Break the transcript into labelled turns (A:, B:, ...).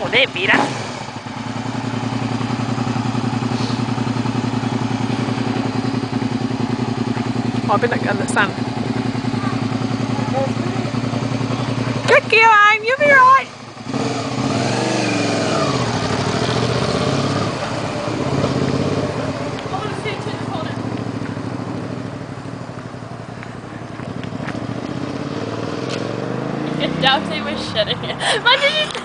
A: Joder, mira.
B: Oh, I've been looking at the sun. Good girl, Aim, you'll be right.
A: Dowsy was shitting it. Imagine you